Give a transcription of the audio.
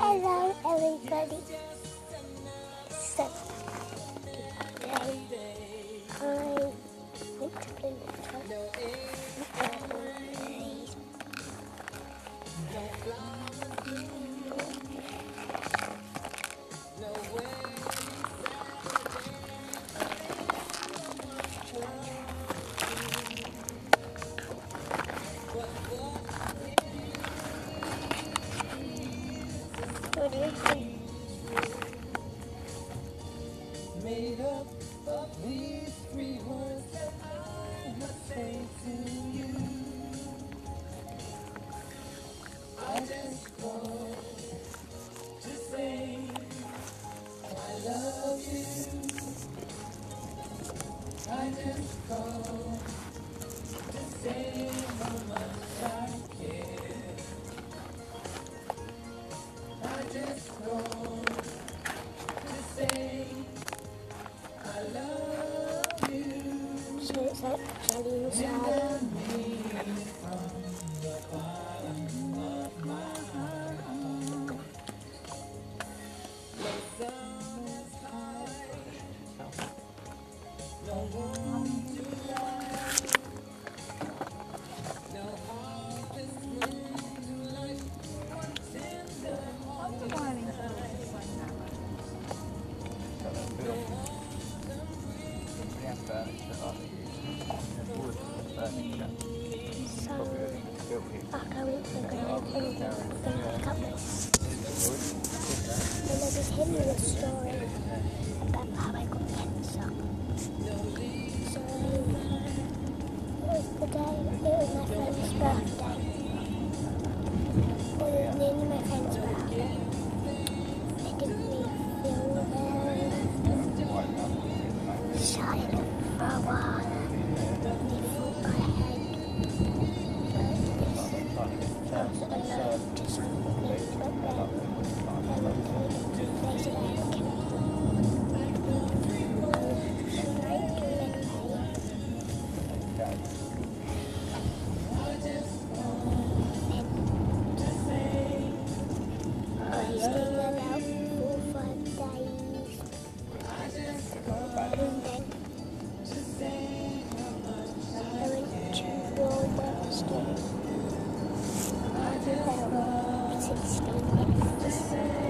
Hello everybody. So today I went to play with What do you think? Made up of these three words that I must say to you. I just want to say I love you. I just want to say how much I care. I just want to say I love you. So it's actually inside. And I mean it from the bottom of my heart. The sun is high, no one to ride, no heart is meant to light one tender morning So after we were going to pick up this. And I just him a story about how I got cancer. So it was the day, it was my friend's birthday. It was nearly my friend's birthday. It didn't really feel very silent for a while. They thought I had this alone to something, but then they said I had cancer. I stayed there about 4 or 5 days. And then I went to Walmart. I was about 16 minutes.